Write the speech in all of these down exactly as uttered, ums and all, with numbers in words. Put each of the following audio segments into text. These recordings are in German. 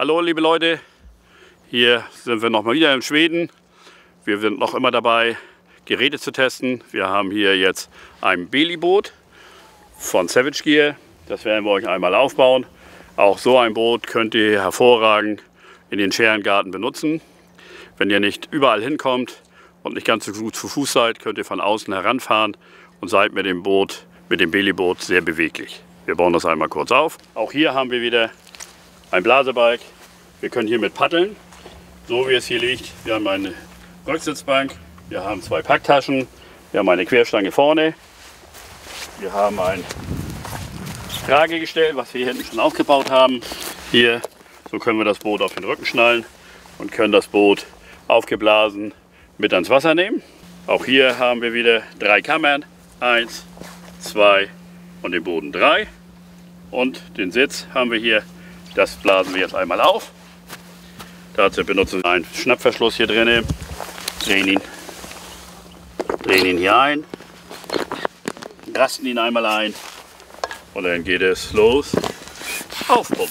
Hallo liebe Leute, hier sind wir nochmal wieder in Schweden. Wir sind noch immer dabei, Geräte zu testen. Wir haben hier jetzt ein Beli-Boot von Savage Gear. Das werden wir euch einmal aufbauen. Auch so ein Boot könnt ihr hervorragend in den Scherengarten benutzen. Wenn ihr nicht überall hinkommt und nicht ganz so gut zu Fuß seid, könnt ihr von außen heranfahren und seid mit dem Boot, mit dem Beli-Boot sehr beweglich. Wir bauen das einmal kurz auf. Auch hier haben wir wieder ein Blasebalg. Wir können hier mit paddeln, so wie es hier liegt. Wir haben eine Rücksitzbank, wir haben zwei Packtaschen, wir haben eine Querstange vorne, wir haben ein Tragegestell, was wir hier hinten schon aufgebaut haben. Hier, so können wir das Boot auf den Rücken schnallen und können das Boot aufgeblasen mit ans Wasser nehmen. Auch hier haben wir wieder drei Kammern, eins, zwei und den Boden drei. Und den Sitz haben wir hier. Das blasen wir jetzt einmal auf. Dazu benutzen wir einen Schnappverschluss hier drin. Drehen ihn, drehen ihn hier ein, rasten ihn einmal ein und dann geht es los. Aufpumpen.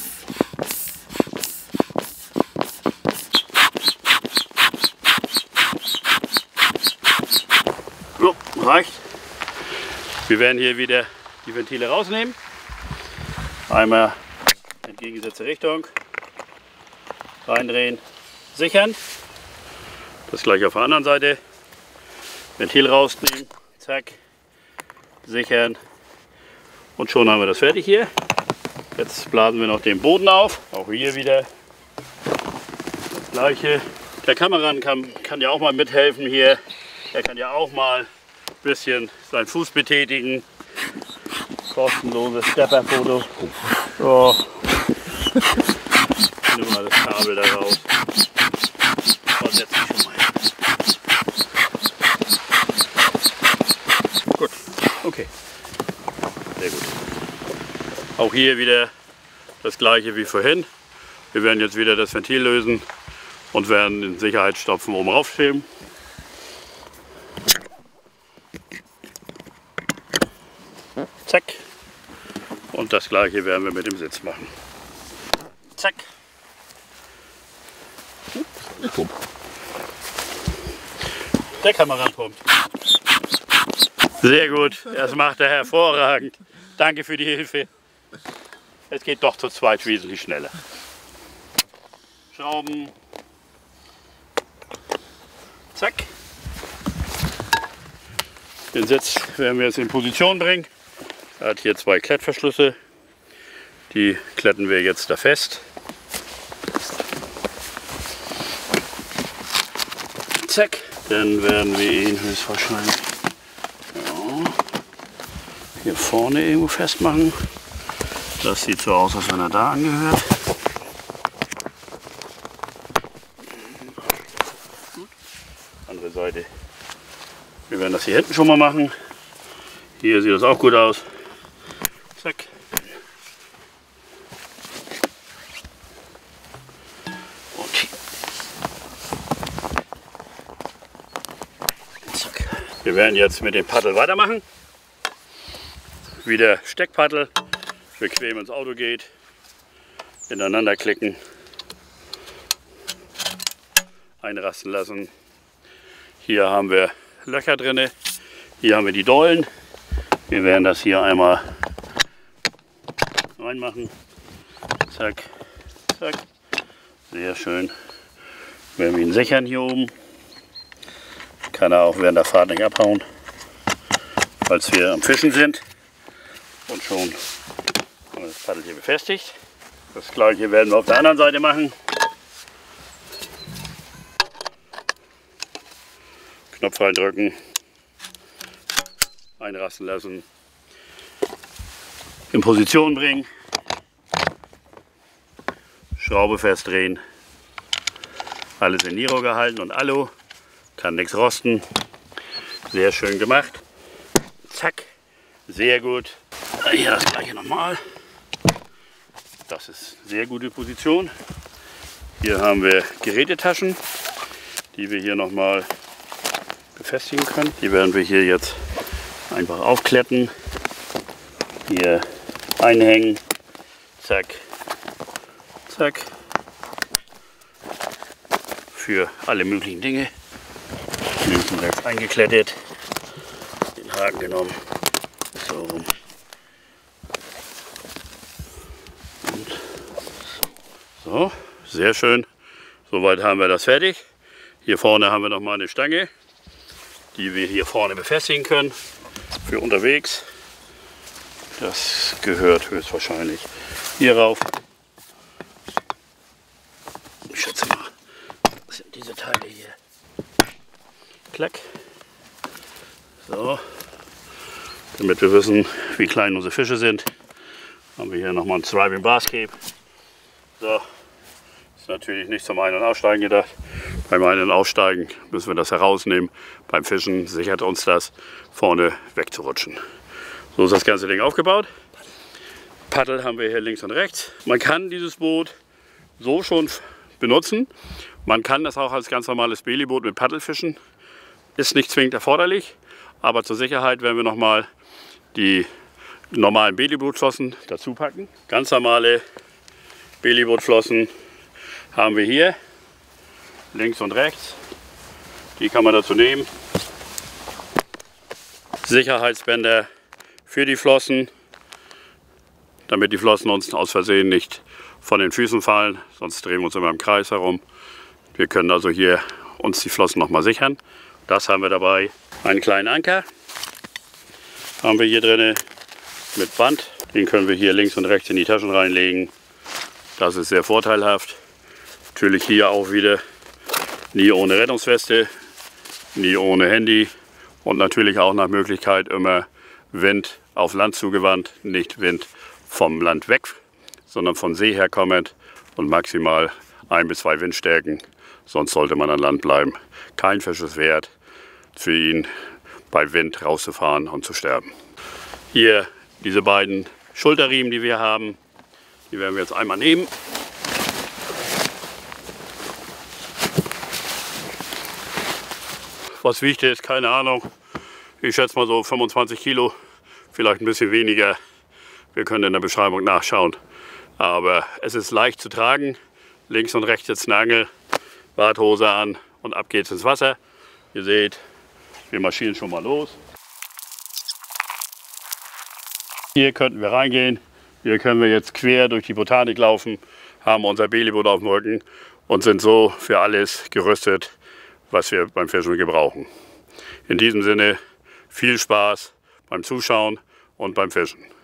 So, reicht. Wir werden hier wieder die Ventile rausnehmen. Einmal entgegengesetzte Richtung, reindrehen, sichern. Das gleiche auf der anderen Seite. Ventil rausnehmen, zack, sichern und schon haben wir das fertig hier. Jetzt blasen wir noch den Boden auf. Auch hier wieder das gleiche. Der Kameramann kann, kann ja auch mal mithelfen hier. Er kann ja auch mal ein bisschen seinen Fuß betätigen. Kostenloses Stepperfoto. So. Nimm mal das Kabel da raus. Und setz dich schon mal hin. Gut, okay. Sehr gut. Auch hier wieder das gleiche wie vorhin. Wir werden jetzt wieder das Ventil lösen und werden den Sicherheitsstopfen oben raufschieben. Zack. Und das gleiche werden wir mit dem Sitz machen. Zack. Der Kameramann pumpt. Sehr gut, das macht er hervorragend. Danke für die Hilfe. Es geht doch zu zweit wesentlich schneller. Schrauben. Zack. Den Sitz werden wir jetzt in Position bringen. Er hat hier zwei Klettverschlüsse. Die kletten wir jetzt da fest. Zack. Dann werden wir ihn höchstwahrscheinlich ja, hier vorne irgendwo festmachen. Das sieht so aus, als wenn er da angehört. Gut. Andere Seite. Wir werden das hier hinten schon mal machen. Hier sieht das auch gut aus. Zack. Und hier. Zack. Wir werden jetzt mit dem Paddel weitermachen. Wieder Steckpaddel. Bequem ins Auto geht. Ineinander klicken. Einrasten lassen. Hier haben wir Löcher drin. Hier haben wir die Dollen. Wir werden das hier einmal reinmachen. Zack, zack. Sehr schön. Werden wir ihn sichern hier oben. Kann er auch während der Fahrt nicht abhauen, falls wir am Fischen sind. Und schon haben wir das Paddel hier befestigt. Das gleiche werden wir auf der anderen Seite machen. Knopf reindrücken. Einrasten lassen, in Position bringen, Schraube festdrehen, alles in Niro gehalten und Alu, kann nichts rosten, sehr schön gemacht, zack, sehr gut, hier das gleiche nochmal, das ist sehr gute Position, hier haben wir Gerätetaschen, die wir hier nochmal befestigen können, die werden wir hier jetzt einfach aufkletten, hier einhängen, zack, zack, für alle möglichen Dinge. Links und rechts eingeklettet, den Haken genommen, so rum. Und so, sehr schön. Soweit haben wir das fertig. Hier vorne haben wir noch mal eine Stange, die wir hier vorne befestigen können für unterwegs. Das gehört höchstwahrscheinlich hier rauf. Ich schätze mal, das sind diese Teile hier. Klack. So. Damit wir wissen, wie klein unsere Fische sind, haben wir hier nochmal ein Thriving Bass Cape. So. Ist natürlich nicht zum Ein- und Aussteigen gedacht. Beim Ein- und Aussteigen müssen wir das herausnehmen. Beim Fischen sichert uns das, vorne wegzurutschen. So ist das ganze Ding aufgebaut. Paddel haben wir hier links und rechts. Man kann dieses Boot so schon benutzen. Man kann das auch als ganz normales Baileyboot mit Paddel fischen. Ist nicht zwingend erforderlich, aber zur Sicherheit werden wir nochmal die normalen Baileybootflossen dazu packen. Ganz normale Baileybootflossen haben wir hier, links und rechts. Die kann man dazu nehmen. Sicherheitsbänder für die Flossen, damit die Flossen uns aus Versehen nicht von den Füßen fallen, sonst drehen wir uns immer im Kreis herum. Wir können also hier uns die Flossen noch mal sichern. Das haben wir dabei. Einen kleinen Anker haben wir hier drin mit Band. Den können wir hier links und rechts in die Taschen reinlegen. Das ist sehr vorteilhaft. Natürlich hier auch wieder nie ohne Rettungsweste, nie ohne Handy und natürlich auch nach Möglichkeit immer Wind auf Land zugewandt, nicht Wind vom Land weg, sondern von See her kommend und maximal ein bis zwei Windstärken. Sonst sollte man an Land bleiben. Kein Fisch ist wert, für ihn bei Wind rauszufahren und zu sterben. Hier diese beiden Schulterriemen, die wir haben, die werden wir jetzt einmal nehmen. Was wiegt ist, keine Ahnung. Ich schätze mal so fünfundzwanzig Kilo, vielleicht ein bisschen weniger. Wir können in der Beschreibung nachschauen. Aber es ist leicht zu tragen. Links und rechts jetzt eine Angel, Badhose an und ab geht's ins Wasser. Ihr seht, wir marschieren schon mal los. Hier könnten wir reingehen. Hier können wir jetzt quer durch die Botanik laufen, haben unser Baileyboot auf dem Rücken und sind so für alles gerüstet, was wir beim Fischen gebrauchen. In diesem Sinne viel Spaß beim Zuschauen und beim Fischen.